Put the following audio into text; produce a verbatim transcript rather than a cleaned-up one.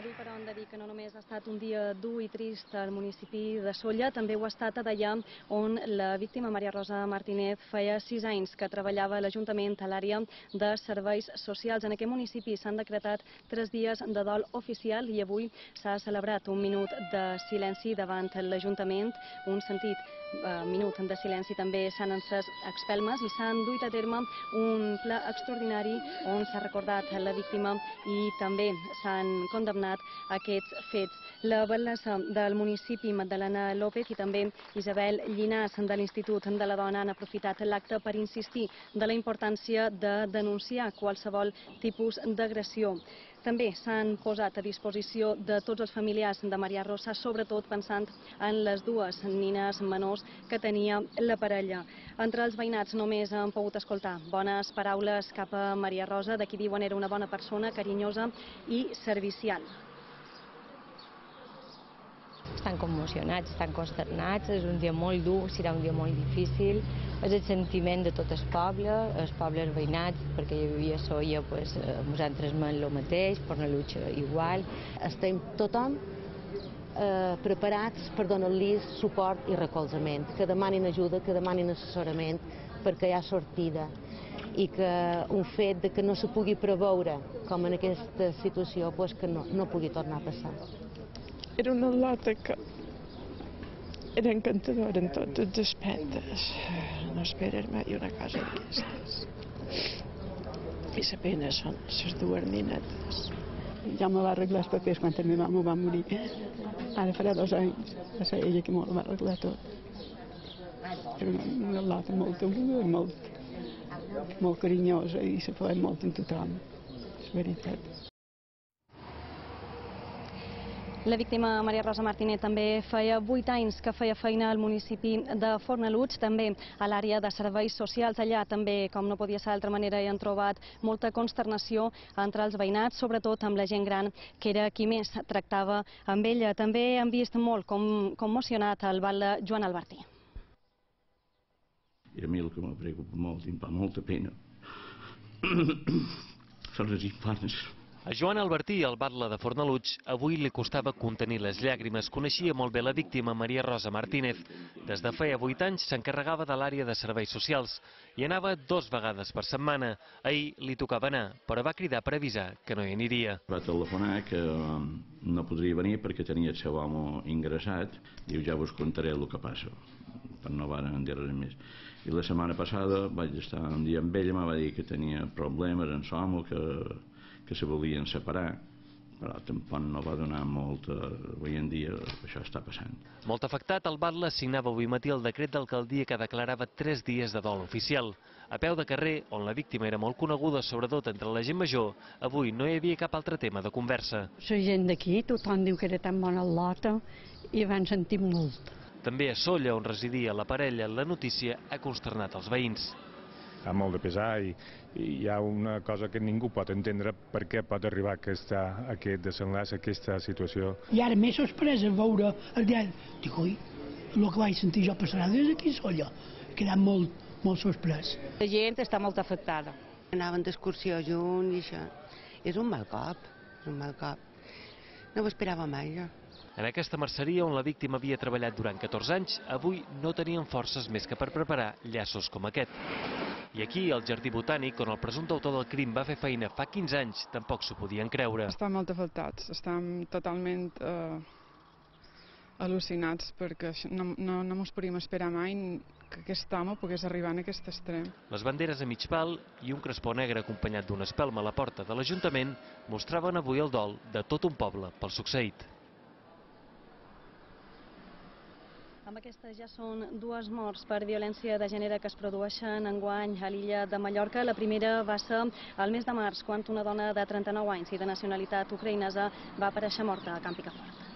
Avui, però, hem de dir que no només ha estat un dia dur i trist al municipi de Sóller, també ho ha estat a Deià, on la víctima Maria Rosa Martínez feia sis anys que treballava a l'Ajuntament a l'àrea de serveis socials. En aquest municipi s'han decretat tres dies de dol oficial i avui s'ha celebrat un minut de silenci davant l'Ajuntament, un sentit eh, minut de silenci també s'han encès expelmes i s'han duit a terme un ple extraordinari on s'ha recordat la víctima i també s'han condemnat aquests fets. La batllessa del municipi, Magdalena López, i també Isabel Llinàs de l'Institut de la Dona han aprofitat l'acte per insistir de la importància de denunciar qualsevol tipus d'agressió. També s'han posat a disposició de tots els familiars de Maria Rosa, sobretot pensant en les dues nines menors que tenia la parella. Entre els veïnats només han pogut escoltar bones paraules cap a Maria Rosa, de qui diuen era una bona persona, carinyosa i servicial. Estan commocionats, estan consternats, és un dia molt dur, serà un dia molt difícil. És el sentiment de tot el poble, els pobles veïnats, perquè jo vivia a Sóller, pues, nosaltres men el mateix, Fornalutx igual. Estem tothom eh, preparats per donar-los suport i recolzament, que demanin ajuda, que demanin assessorament, perquè hi ha sortida. I que un fet de que no se pugui preveure, com en aquesta situació, pues, que no, no pugui tornar a passar. Era una lota que era encantadora en tots els aspectes. No esperes mai una cosa d'aquestes. I la pena són les dues ninetes. Ja me va arreglar els papers quan el meu mama va morir. Ara farà dos anys. Va ser ella que me'l va arreglar tot. Era una, una lota molt amuda i molt, molt carinyosa i se feia molt en tothom. És veritat. La víctima Maria Rosa Martínez també feia vuit anys que feia feina al municipi de Fornalutx, també a l'àrea de serveis socials. Allà també, com no podia ser d'altra manera, hi han trobat molta consternació entre els veïnats, sobretot amb la gent gran, que era qui més tractava amb ella. També han vist molt com, commocionat el batlle Joan Albertí. I a mi el que me preocupa molt i em fa molta pena són els infants. A Joan Albertí, el batlle de Fornalutx, avui li costava contenir les llàgrimes. Coneixia molt bé la víctima, Maria Rosa Martínez. Des de feia vuit anys s'encarregava de l'àrea de serveis socials i anava dos vegades per setmana. Ahir li tocava anar, però va cridar per avisar que no hi aniria. Va telefonar que no podria venir perquè tenia el seu home ingressat. Diu, ja vos contaré el que passa. Però no van dir res més. I la setmana passada vaig estar un dia amb ella, em va dir que tenia problemes en son home, que que se volien separar, però tampoc no va donar molt. Avui en dia això està passant. Molt afectat, el batlle signava avui matí el decret d'alcaldia que declarava tres dies de dol oficial. A peu de carrer, on la víctima era molt coneguda, sobretot entre la gent major, avui no hi havia cap altre tema de conversa. La gent d'aquí, tothom diu que era tan bona lota i van sentir molt. També a Sóller, on residia la parella, la notícia ha consternat els veïns. Ha molt de pesar i, i hi ha una cosa que ningú pot entendre per què pot arribar aquesta, aquest desenllaç, aquesta situació. I ara m'he sorpresa veure el diari. Dic, ui, el que vaig sentir jo passarà des d'aquí a Sóller. He quedat molt, molt sorprès. La gent està molt afectada. Anaven d'excursió junts i això. És un mal cop, és un mal cop. No ho esperava mai, jo. En aquesta merceria, on la víctima havia treballat durant catorze anys, avui no tenien forces més que per preparar llaços com aquest. I aquí, al Jardí Botànic, on el presumpte autor del crim va fer feina fa quinze anys, tampoc s'ho podien creure. Estan molt afectats, estan totalment eh, al·lucinats, perquè no, no, no ens podíem esperar mai que aquest home pogués arribar en aquest extrem. Les banderes a mig pal i un crespó negre acompanyat d'una espelma a la porta de l'Ajuntament mostraven avui el dol de tot un poble pel succeït. Amb aquestes ja són dues morts per violència de gènere que es produeixen enguany a l'illa de Mallorca. La primera va ser el mes de març, quan una dona de trenta-nou anys i de nacionalitat ucraïnesa va aparèixer morta a Camp Picafort.